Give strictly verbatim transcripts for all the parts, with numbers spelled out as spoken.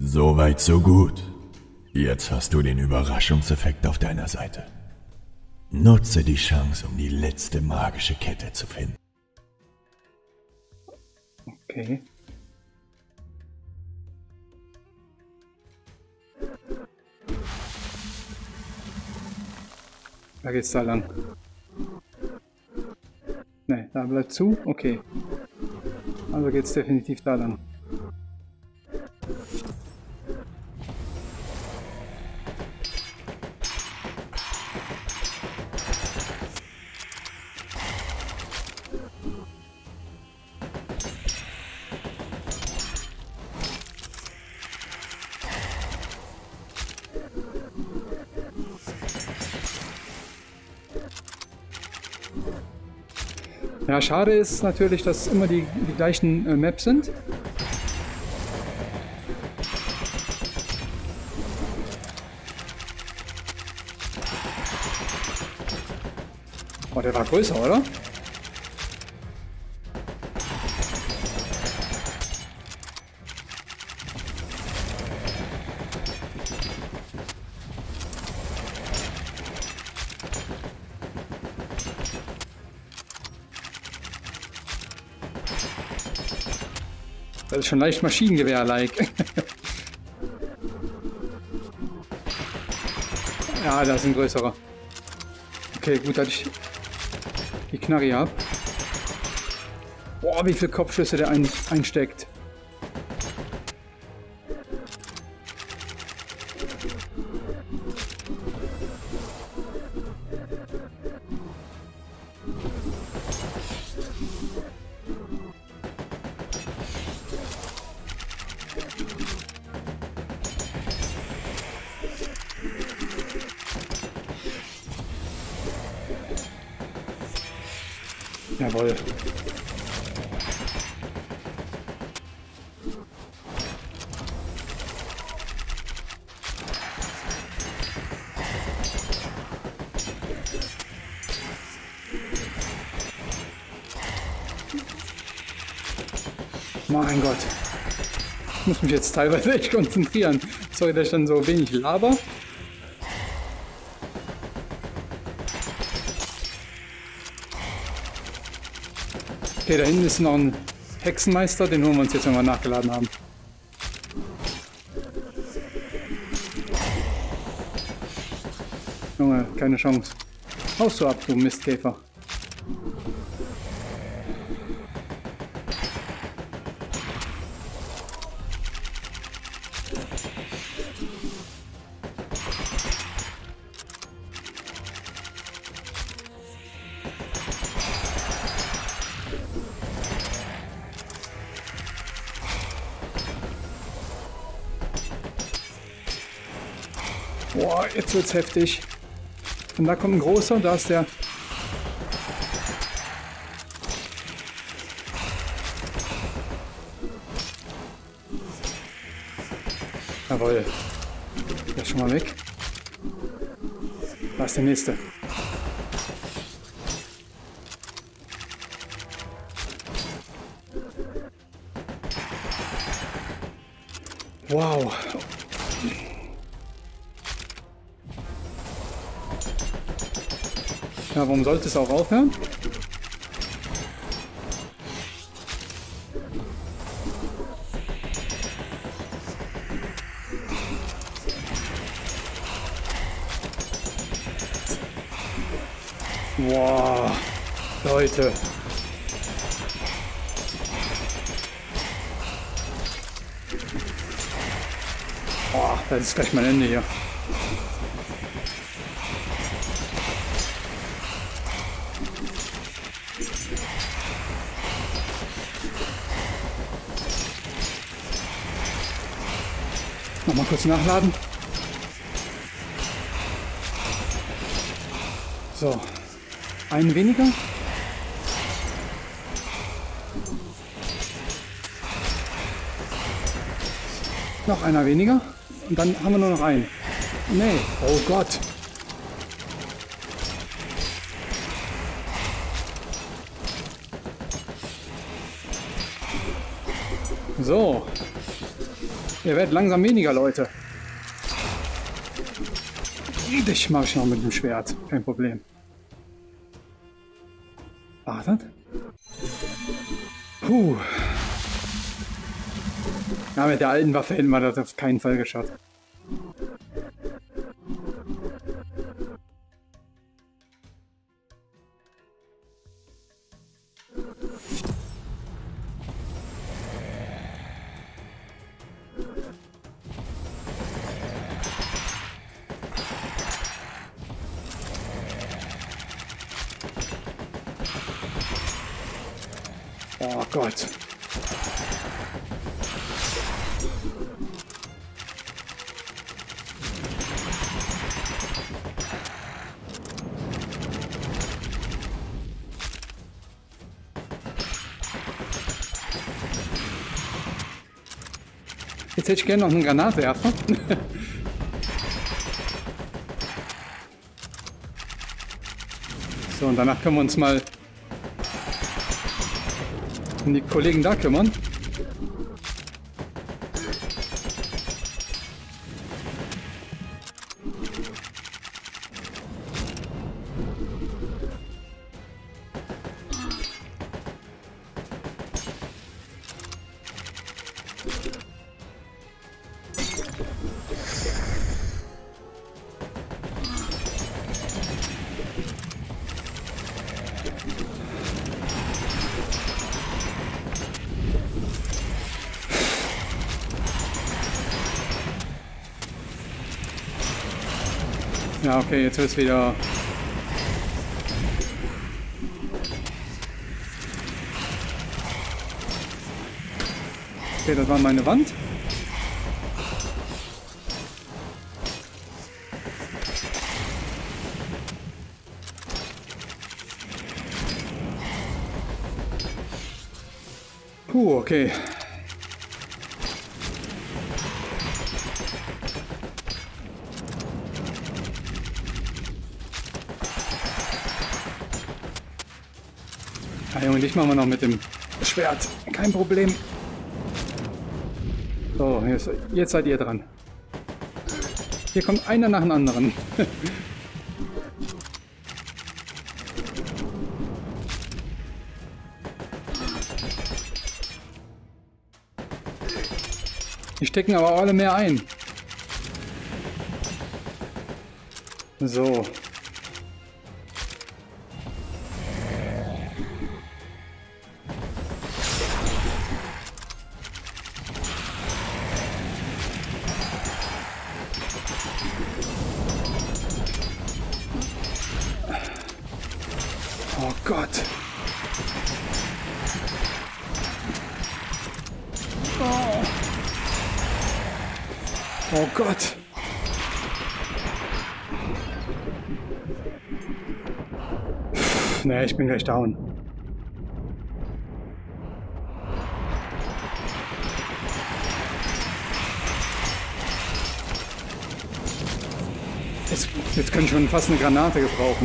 Soweit so gut. Jetzt hast du den Überraschungseffekt auf deiner Seite. Nutze die Chance, um die letzte magische Kette zu finden. Okay. Da geht's da lang. Ne, da bleibt zu. Okay. Also geht's definitiv da lang. Ja, schade ist natürlich, dass es immer die, die gleichen äh, Maps sind. Oh, der war größer, oder? Das ist schon leicht Maschinengewehr-like. Ja, da ist ein größerer. Okay, gut, dass ich die Knarre habe. Boah, wie viele Kopfschüsse der ein einsteckt. Jawohl. Mein Gott. Ich muss mich jetzt teilweise echt konzentrieren. Sorry, dass ich dann so wenig laber. Okay, da hinten ist noch ein Hexenmeister, den holen wir uns jetzt, wenn wir nachgeladen haben. Junge, keine Chance. Haust du ab, du Mistkäfer. Boah, jetzt wird's heftig. Und da kommt ein großer, da ist der. Jawohl. Der ist schon mal weg. Da ist der nächste. Wow. Ja, warum sollte es auch aufhören? Wow, Leute. Boah, das ist gleich mein Ende hier. Nochmal kurz nachladen. So, einen weniger. Noch einer weniger. Und dann haben wir nur noch einen. Nee, oh Gott. So. Ihr werdet langsam weniger, Leute. Dich mache ich noch mit dem Schwert. Kein Problem. Wartet. Puh. Ja, mit der alten Waffe hätten wir das auf keinen Fall geschafft. Oh Gott. Jetzt hätte ich gerne noch eine Granatwerfer. So, und danach können wir uns mal um die Kollegen da kümmern. Ja, okay, jetzt wird's wieder. Okay, das war meine Wand. Puh, okay. Ja, Junge, dich machen wir noch mit dem Schwert. Kein Problem. So, jetzt, jetzt seid ihr dran. Hier kommt einer nach dem anderen. Die stecken aber alle mehr ein. So. Oh Gott. Oh, oh Gott. Nee, ich bin gleich down. Jetzt, jetzt können schon fast eine Granate gebrauchen.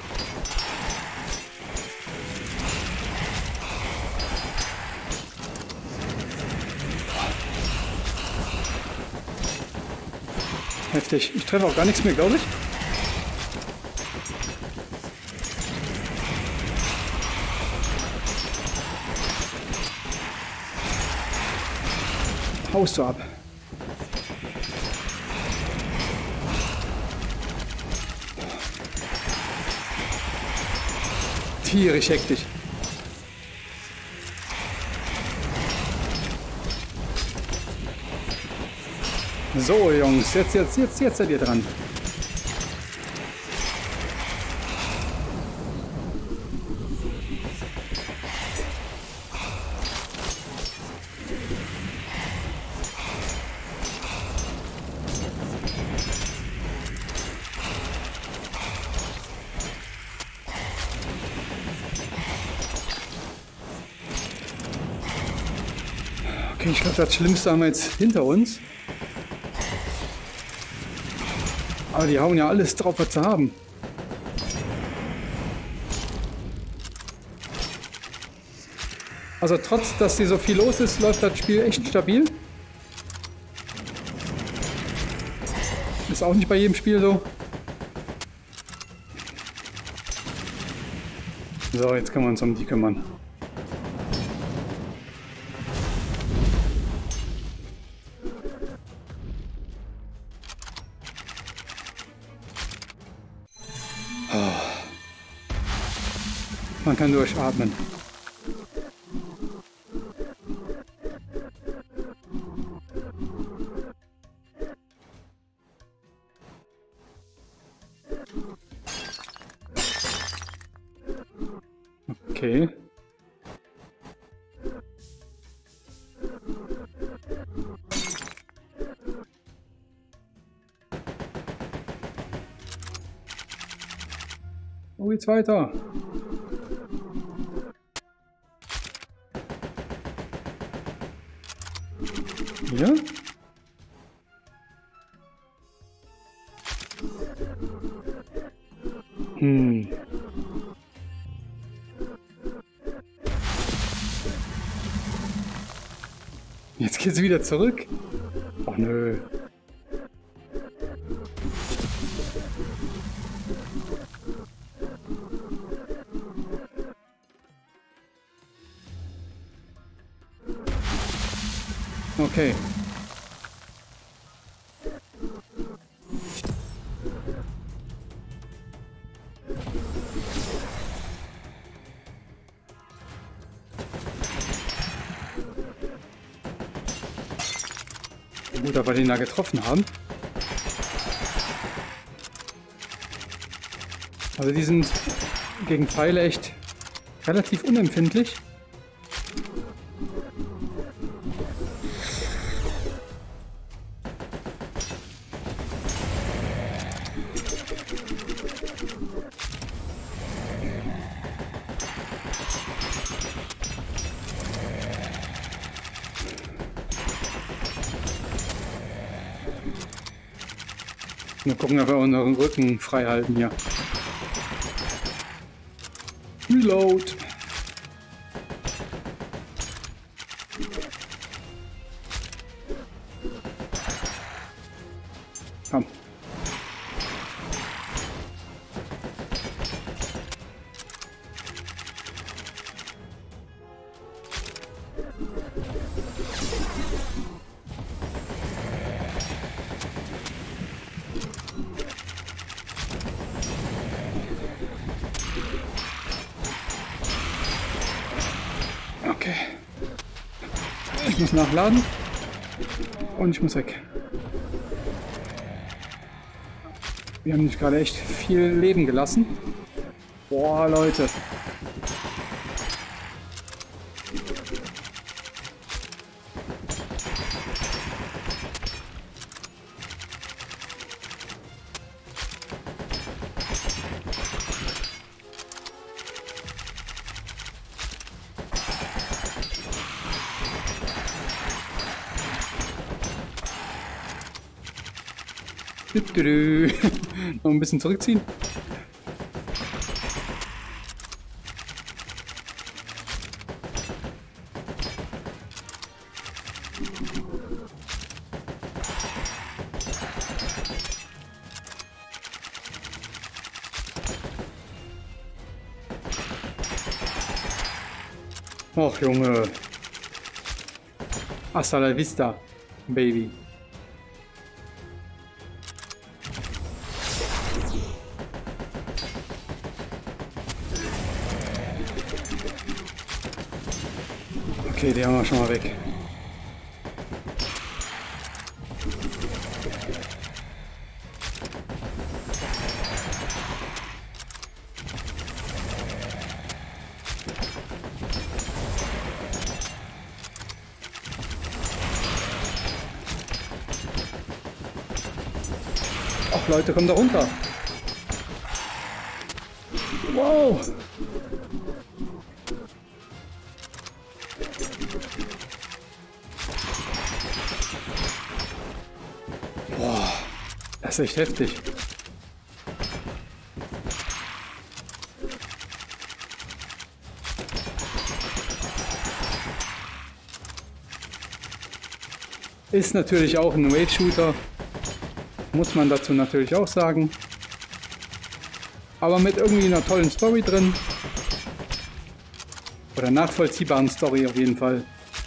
Heftig. Ich treffe auch gar nichts mehr, glaube ich. Haust du ab. Tierisch hektisch. So, Jungs, jetzt, jetzt, jetzt, jetzt seid ihr dran. Okay, ich glaube, das Schlimmste haben wir jetzt hinter uns. Aber die hauen ja alles drauf, was sie haben. Also trotz, dass hier so viel los ist, läuft das Spiel echt stabil. Ist auch nicht bei jedem Spiel so. So, jetzt können wir uns um die kümmern. Man kann durchatmen. Okay. Wo geht's weiter? Hier? Hm. Jetzt geht's wieder zurück. Oh nö. Okay. Gut, dass wir den da getroffen haben. Also die sind gegen Pfeile echt relativ unempfindlich. Wir gucken, ob wir unseren Rücken frei halten hier. Reload. Komm. Okay. Ich muss nachladen. Und ich muss weg. Wir haben nicht gerade echt viel Leben gelassen. Boah, Leute. Noch ein bisschen zurückziehen. Och Junge. Hasta la vista, Baby. Okay, die haben wir schon mal weg. Ach Leute, kommt da runter. Wow. Boah, das ist echt heftig. Ist natürlich auch ein Wave-Shooter. muss man dazu natürlich auch sagen. Aber mit irgendwie einer tollen Story drin. Oder nachvollziehbaren Story auf jeden Fall.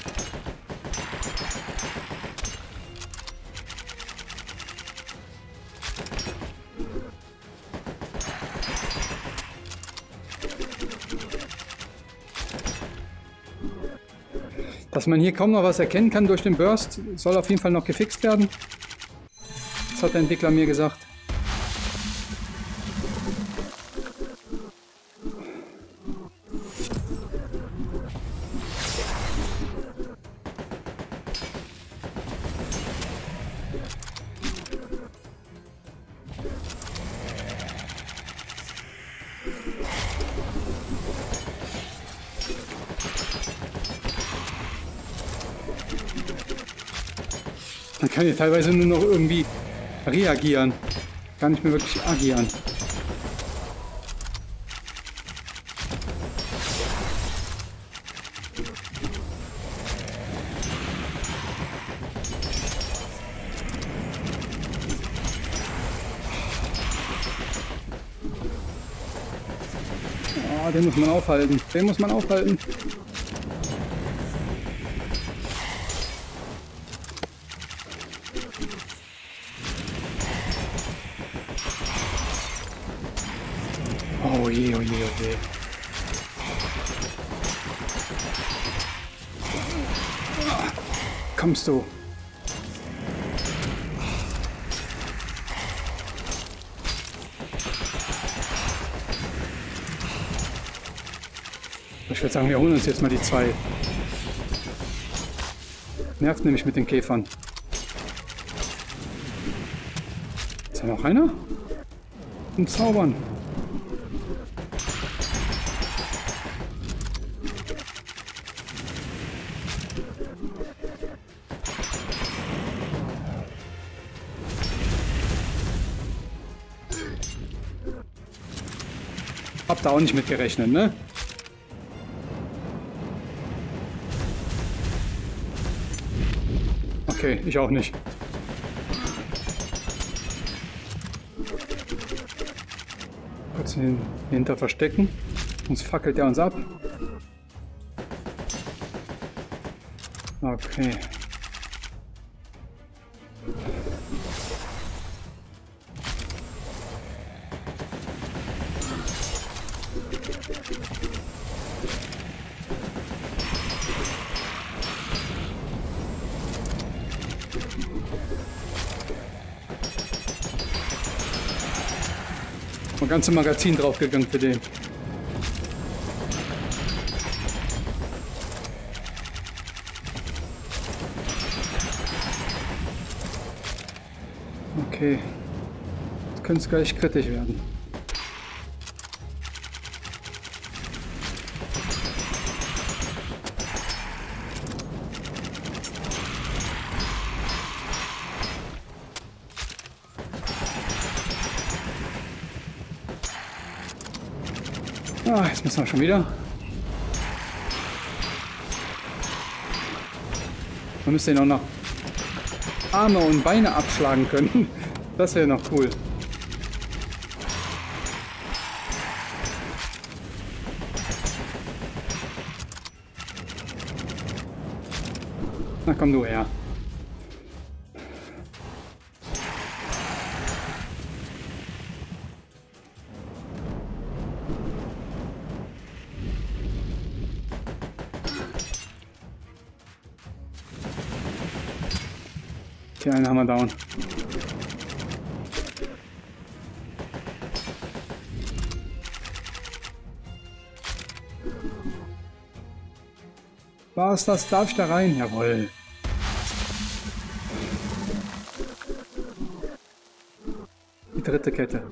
Dass man hier kaum noch was erkennen kann durch den Burst, soll auf jeden Fall noch gefixt werden. Das hat der Entwickler mir gesagt. Man kann hier teilweise nur noch irgendwie reagieren. Gar nicht mehr wirklich agieren. Oh, den muss man aufhalten. Den muss man aufhalten. Oh je, oh je, oh je. Kommst du? Ich würde sagen, wir holen uns jetzt mal die zwei. Nervt nämlich mit den Käfern. Ist da noch einer? Und zaubern. Hab da auch nicht mit gerechnet, ne? Okay, ich auch nicht. Kurz hinter verstecken, sonst fackelt er uns ab. Okay. Ein ganzes Magazin draufgegangen für den. Okay. Jetzt könnte es gleich kritisch werden. Ah, jetzt müssen wir schon wieder. Man müsste ihn auch noch Arme und Beine abschlagen können. Das wäre noch cool. Na komm du her. Okay, einen haben wir down. Was, das darf ich da rein? Jawohl. Die dritte Kette.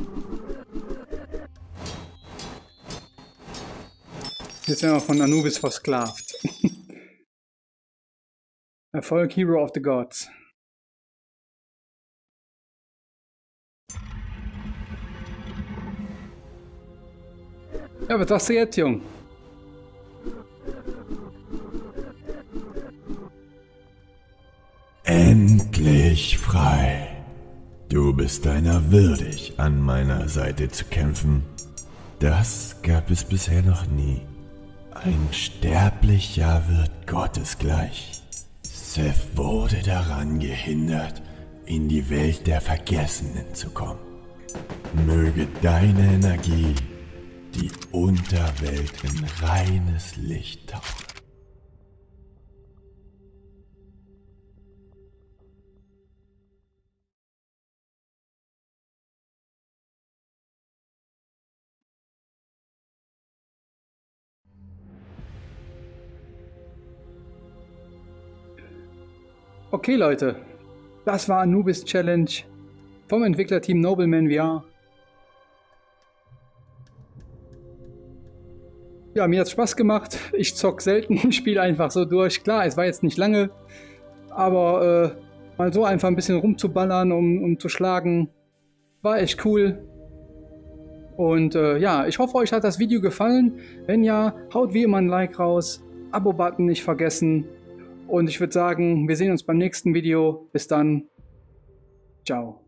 Jetzt werden wir von Anubis versklavt. Erfolg Hero of the Gods. Ja, was sagst du jetzt, Jung? Endlich frei. Du bist deiner würdig, an meiner Seite zu kämpfen. Das gab es bisher noch nie. Ein Sterblicher wird Gottesgleich. Seth wurde daran gehindert, in die Welt der Vergessenen zu kommen. Möge deine Energie die Unterwelt in reines Licht tauchen. Okay Leute, das war Anubis Challenge vom Entwicklerteam Nobleman V R. Ja, mir hat es Spaß gemacht. Ich zock selten ein Spiel einfach so durch. Klar, es war jetzt nicht lange, aber äh, mal so einfach ein bisschen rumzuballern, um, um zu schlagen, war echt cool. Und äh, ja, ich hoffe, euch hat das Video gefallen. Wenn ja, haut wie immer ein Like raus, Abo-Button nicht vergessen. Und ich würde sagen, wir sehen uns beim nächsten Video. Bis dann. Ciao.